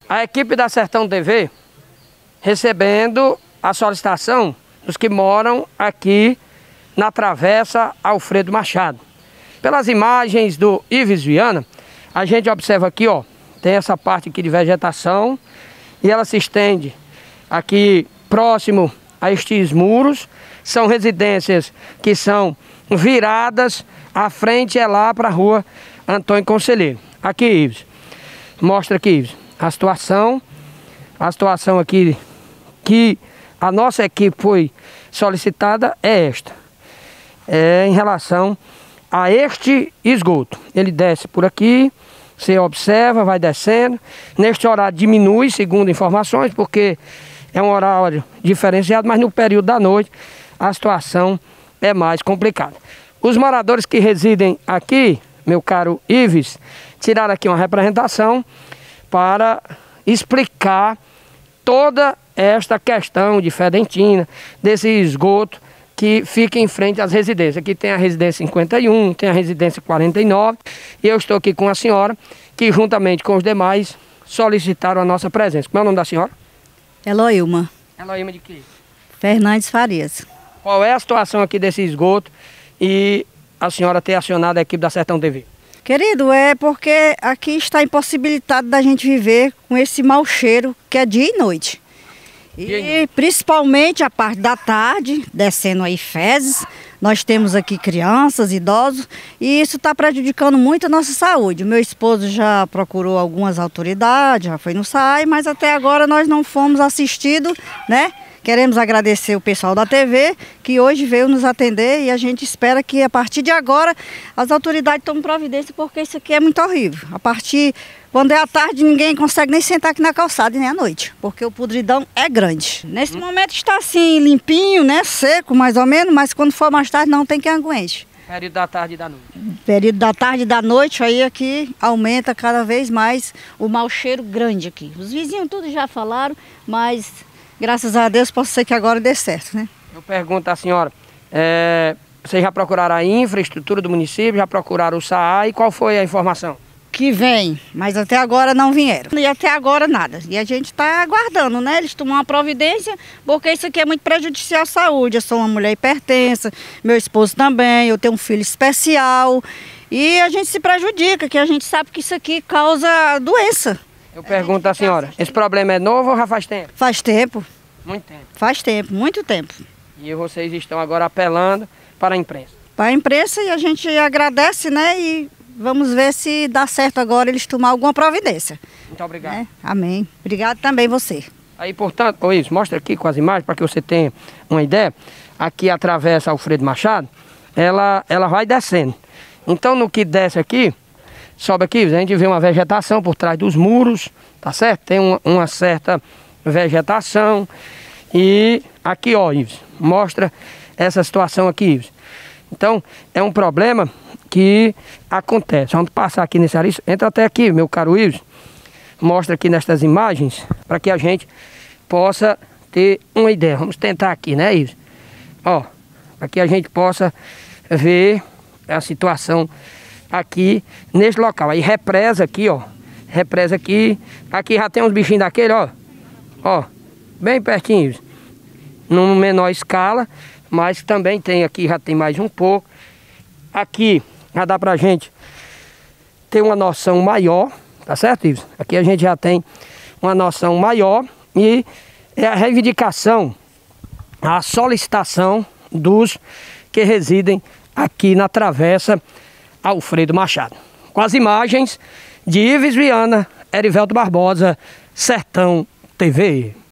A equipe da Sertão TV recebendo a solicitação dos que moram aqui na Travessa Alfredo Machado. Pelas imagens do Ives Viana, a gente observa aqui, ó, tem essa parte aqui de vegetação e ela se estende aqui próximo a estes muros. São residências que são viradas, a frente é lá para a rua Antônio Conselheiro. Aqui, Ives, mostra aqui, Ives, a situação aqui que a nossa equipe foi solicitada é esta. Em relação a este esgoto. Ele desce por aqui, você observa, vai descendo. Neste horário diminui, segundo informações, porque é um horário diferenciado, mas no período da noite a situação é mais complicada. Os moradores que residem aqui, meu caro Ives, tiraram aqui uma representação para explicar toda esta questão de fedentina, desse esgoto que fica em frente às residências. Aqui tem a residência 51, tem a residência 49, e eu estou aqui com a senhora, que juntamente com os demais solicitaram a nossa presença. Qual é o nome da senhora? Eloilma. Eloilma de quê? Fernandes Farias. Qual é a situação aqui desse esgoto e a senhora ter acionado a equipe da Sertão TV? Querido, é porque aqui está impossibilitado da gente viver com esse mau cheiro que é dia e noite. E principalmente a parte da tarde, descendo aí fezes, nós temos aqui crianças, idosos, e isso está prejudicando muito a nossa saúde. O meu esposo já procurou algumas autoridades, já foi no SAI, mas até agora nós não fomos assistidos, né? Queremos agradecer o pessoal da TV, que hoje veio nos atender, e a gente espera que a partir de agora as autoridades tomem providência, porque isso aqui é muito horrível. A partir, quando é à tarde, ninguém consegue nem sentar aqui na calçada e nem à noite, porque o podridão é grande. Nesse momento está assim, limpinho, né, seco mais ou menos, mas quando for mais tarde não tem quem aguente. Período da tarde e da noite. Período da tarde e da noite, aí aqui aumenta cada vez mais o mau cheiro grande aqui. Os vizinhos tudo já falaram, mas graças a Deus posso ser que agora dê certo, né? Eu pergunto à senhora, vocês já procuraram a infraestrutura do município, já procuraram o SAAI, qual foi a informação? Que vem, mas até agora não vieram. E até agora nada. E a gente está aguardando, né? Eles tomam uma providência, porque isso aqui é muito prejudicial à saúde. Eu sou uma mulher hipertensa, meu esposo também, eu tenho um filho especial. E a gente se prejudica, que a gente sabe que isso aqui causa doença. Eu pergunto à senhora, esse problema é novo ou já faz tempo? Faz tempo. Muito tempo. Faz tempo, muito tempo. E vocês estão agora apelando para a imprensa? Para a imprensa, e a gente agradece, né? E vamos ver se dá certo agora eles tomar alguma providência. Muito obrigado. Amém. Obrigado também você. Aí, portanto, isso, mostra aqui com as imagens para que você tenha uma ideia. Aqui a Travessa Alfredo Machado, ela vai descendo. Então, no que desce aqui, sobe aqui, a gente vê uma vegetação por trás dos muros, tá certo? Tem uma certa vegetação. E aqui, ó, Ives, mostra essa situação aqui, Ives. Então, é um problema que acontece. Vamos passar aqui nesse área. Entra até aqui, meu caro Ives. Mostra aqui nestas imagens, para que a gente possa ter uma ideia. Vamos tentar aqui, né, Ives? Ó, para que a gente possa ver a situação aqui nesse local. Aí represa aqui, ó. Represa aqui. Aqui já tem uns bichinhos daquele, ó. Ó, bem pertinho. Numa menor escala, mas também tem aqui, já tem mais um pouco. Aqui já dá pra gente ter uma noção maior, tá certo, Ives? Aqui a gente já tem uma noção maior e é a reivindicação, a solicitação dos que residem aqui na Travessa Alfredo Machado. Com as imagens de Ives Viana, Erivelto Barbosa, Sertão TV.